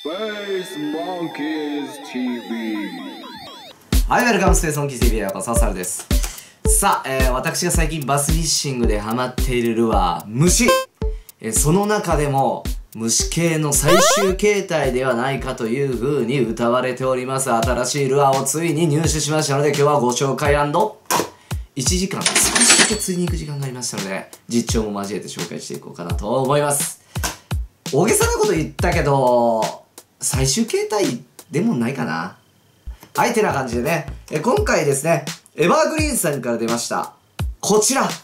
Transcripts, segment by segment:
Space Monkeys TV。 はい、ウェルカムスペースモンキー TV へようこそ、サルです。さあ、私が最近バスフィッシングでハマっているルアー、虫。その中でも、虫系の最終形態ではないかという風に謳われております新しいルアーをついに入手しましたので、今日はご紹介&1時間少しだけ釣りに行く時間がありましたので、実況も交えて紹介していこうかなと思います。大げさなこと言ったけど、最終形態でもないかな。はい、てな感じでね、今回ですね、エバーグリーンさんから出ました、こちら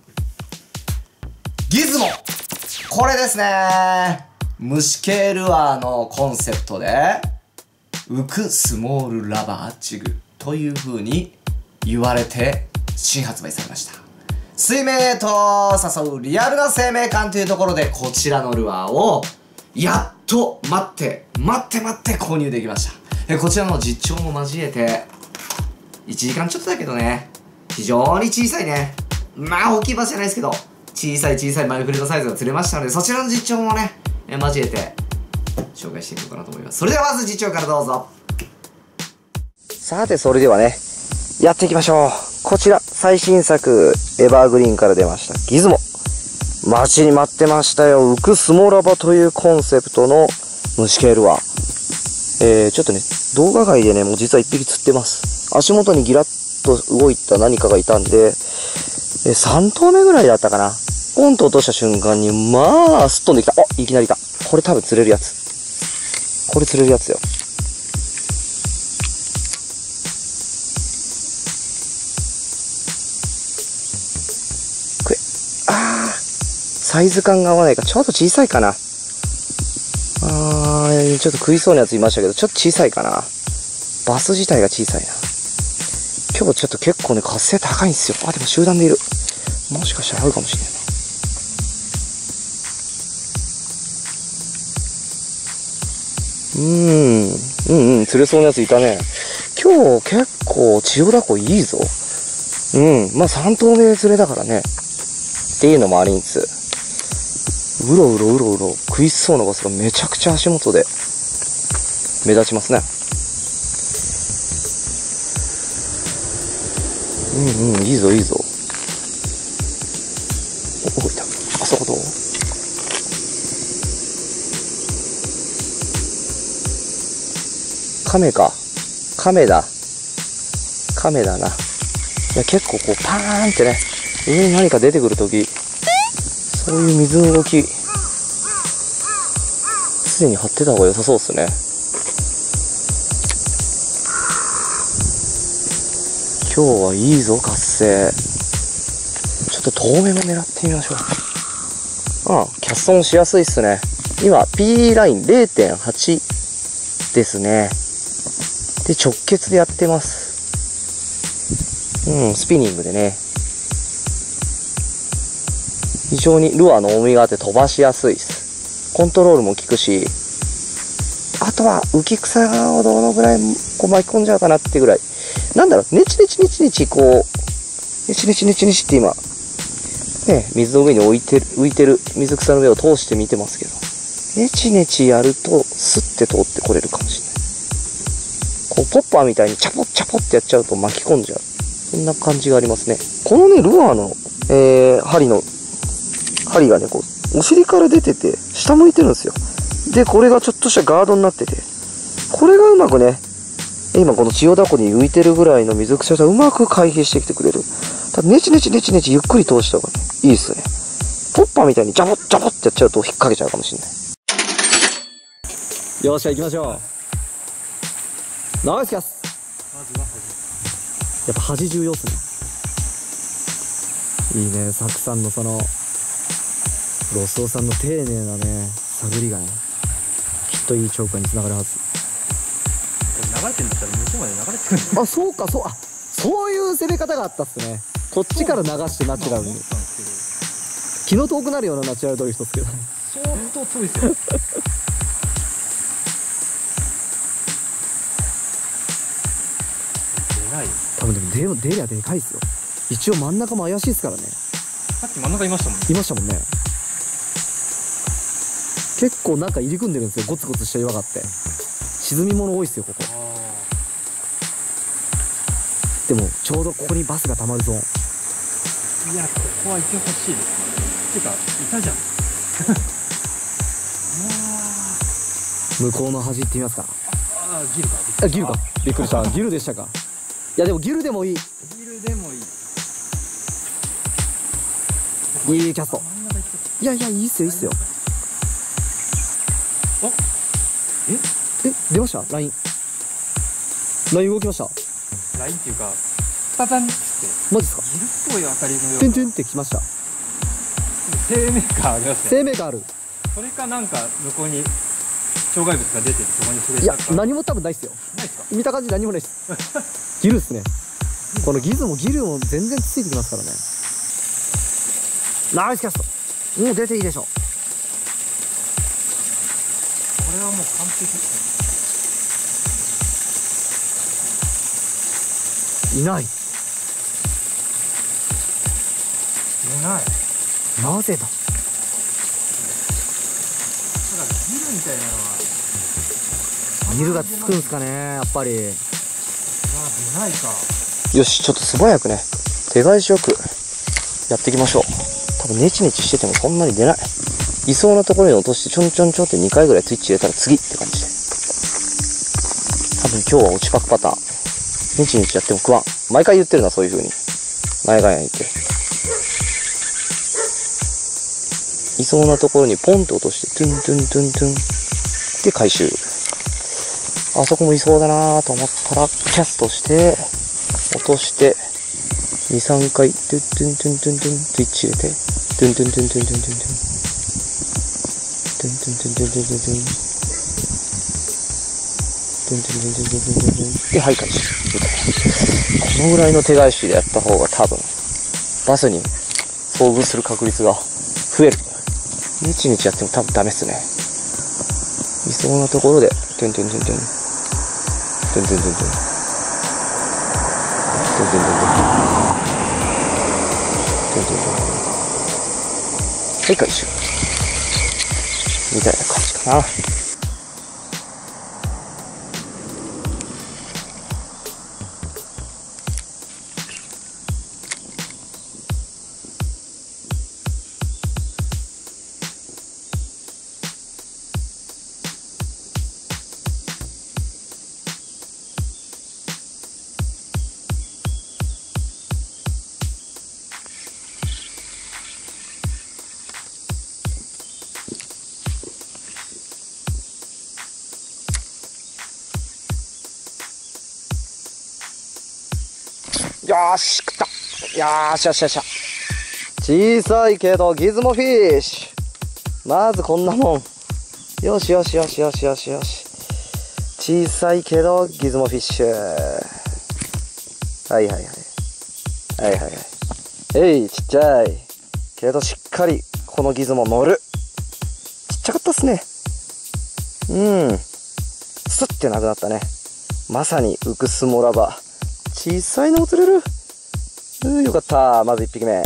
ギズモ、これですね。虫系ルアーのコンセプトで浮くスモールラバージグという風に言われて新発売されました。水面へと誘うリアルな生命感というところで、こちらのルアーをやっと待って購入できました。こちらの実況も交えて1時間ちょっとだけどね、非常に小さいね、まあ大きいバスじゃないですけど小さいマイフレードサイズが釣れましたので、そちらの実況もね交えて紹介していこうかなと思います。それではまず実況からどうぞ。 さて、それではね、やっていきましょう。こちら、最新作、エバーグリーンから出ました、ギズモ。待ちに待ってましたよ。浮くスモラバというコンセプトの虫系ルアー。ちょっとね、動画外でね、もう実は一匹釣ってます。足元にギラッと動いた何かがいたんで、3投目ぐらいだったかな。ポンと落とした瞬間に、まあ、すっ飛んできた。あ、いきなりいた。これ多分釣れるやつ。これ釣れるやつよ。サイズ感が合わないか、ちょっと小さいかな。ちょっと食いそうなやついましたけど、ちょっと小さいかな。バス自体が小さいな。今日ちょっと結構ね、活性高いんですよ。あ、でも集団でいる。もしかしたら合うかもしれないな。釣れそうなやついたね。今日結構千代田湖いいぞ。まあ3投目で釣れたからね。っていうのもありんつ。うろうろ食いそうなバスがめちゃくちゃ足元で目立ちますね。いいぞ。お、動いた。あそこどう？カメだな。いや、結構こうパーンってね、上に何か出てくるとき、そういう水の動き、すでに張ってた方が良さそうですね。今日はいいぞ、活性。ちょっと遠目も狙ってみましょう。キャストもしやすいっすね。今、P ライン 0.8 ですね。で、直結でやってます。スピニングでね。非常にルアーの重みがあって飛ばしやすいです。コントロールも効くし、あとは浮き草をどのぐらいこう巻き込んじゃうかなってぐらい。なんだろう、ネチネチこう、ネチネチって今、ね、水の上に浮いてる水草の上を通して見てますけど、ネチやるとスッて通ってこれるかもしれない。こう、ポッパーみたいにチャポってやっちゃうと巻き込んじゃう。そんな感じがありますね。このね、ルアーの、針がね、こう、お尻から出てて、下向いてるんですよ。で、これがちょっとしたガードになってて、これがうまくね、今この千代田湖に浮いてるぐらいの水草がうまく回避してきてくれる。ただ、ネチゆっくり通した方がね、いいですよね。ポッパーみたいにジャボってやっちゃうと引っ掛けちゃうかもしれない。よっしゃ、行きましょう。ナイスキャス。やっぱ端重要っすね。いいね、サクさんのその、ロスオさんの丁寧なね、探りがね、きっといいチョーカーにつながるはず。 流れてんだったら向こうまで流れてくる。 そういう攻め方があったっすね。こっちから流してナチュラルに。気の遠くなるようなナチュラルドリフトっすけどね。 相当遠いですよ。でかい。 多分でも出りゃでかいっすよ。一応真ん中も怪しいっすからね。 さっき真ん中いましたもんね。 いましたもんね。 結構なんか入り組んでるんですよ、ゴツゴツした岩があって。沈み物多いっすよここ。でもちょうどここにバスがたまるゾーン。 いや、ここはいてほしいですね。てかいたじゃん。 向こうの端行ってみますか。 ああ、ギルか。 あ、ギルか。びっくりした。ギルでしたか。いやでもギルでもいい。 ギルでもいい。 いいキャスト。いやいや、いいっすよいいっすよ。 あ、 出ました ?LINE。LINE 動きました。 ラインっていうか、パタンって。 マジっすか。 ギルっぽい当たりのような。 トゥントゥンってきました。 生命感ありますね。 生命がある。 それかなんか向こうに障害物が出てる、そこに触れいやたか。 何も多分ないっすよ。 ないですか。 見た感じ何もないっす。ギルっすね。このギルも全然ついてきますからね。ナイスキャスト。もう出ていいでしょ。 これはもう完璧ですいない。 ね。ない。 なぜだ。 ただギルみたいなのはギルがつくんすかね、やっぱり。 出ないか。 よし、ちょっと素早くね、手返しよくやっていきましょう。多分ネチネチしててもそんなに出ない。いそうなところに落としてちょんちょんちょんって2回ぐらいスイッチ入れたら次って感じで。多分今日は落ちパクパターン。ネチネチやっても食わん。毎回言ってるな、そういう風に。前がや言って。いそうなところにポンと落として、トゥントゥントゥントゥン。で、回収。あそこもいそうだなぁと思ったら、キャストして、落として、2、3回、トゥントゥントゥントゥントゥン、スイッチ入れて、トゥントゥントゥントゥントゥントゥントゥン。トゥントゥントゥントゥントゥントゥントゥン。トゥントゥントゥントゥントゥントゥントゥン。で、はい、回収。みたいな。このぐらいの手返しでやった方が多分、バスに遭遇する確率が増える。ネチネチやっても多分ダメっすね。いそうなところで、トゥントゥントゥントゥン。トゥントゥントゥントゥン。トゥントゥントゥントゥン。トゥントゥントゥントゥン。はい、回収。みたいな感じかな。よーし、食った。よーしよしよしよし。小さいけどギズモフィッシュ。まずこんなもん。よしよしよしよしよしよし。小さいけどギズモフィッシュ。はいはいはい。はいはいはい。ちっちゃい。けどしっかりこのギズモ乗る。ちっちゃかったっすね。スッてなくなったね。まさにウクスモラバ。小さいのも釣れる。よかった。まず1匹目。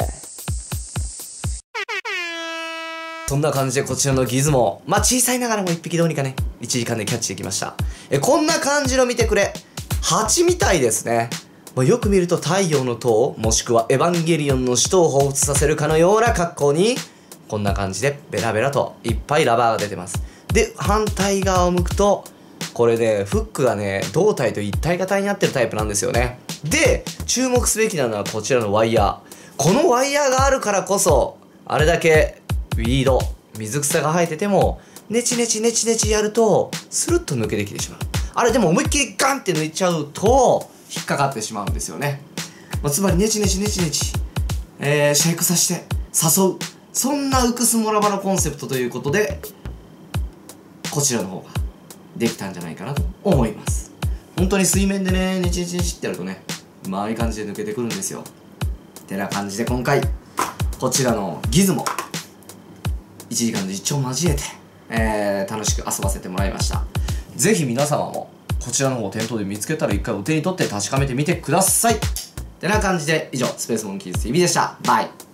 そんな感じでこちらのギズモ、小さいながらも1匹どうにかね、1時間でキャッチできました。こんな感じの見てくれ。蜂みたいですね。よく見ると太陽の塔、もしくはエヴァンゲリオンの使徒を彷彿させるかのような格好に、こんな感じでベラベラといっぱいラバーが出てます。で、反対側を向くと、これでフックがね、胴体と一体型になってるタイプなんですよね。で、注目すべきなのはこちらのワイヤー。このワイヤーがあるからこそ、あれだけウィード、水草が生えてても、ネチネチネチネチやると、スルッと抜けてきてしまう。あれでも思いっきりガンって抜いちゃうと、引っかかってしまうんですよね。つまりネチネチネチネチ、シェイクさせて誘う。そんなウクスモラバのコンセプトということで、こちらの方ができたんじゃないかなと思います。本当に水面でね、ネチネチネチってやるとね、うまい感じで抜けてくるんですよ。てな感じで今回、こちらのギズモ、1時間の実況を交えて、楽しく遊ばせてもらいました。ぜひ皆様も、こちらの方を店頭で見つけたら一回お手に取って確かめてみてください。てな感じで以上、スペースモンキーズ TV でした。バイ。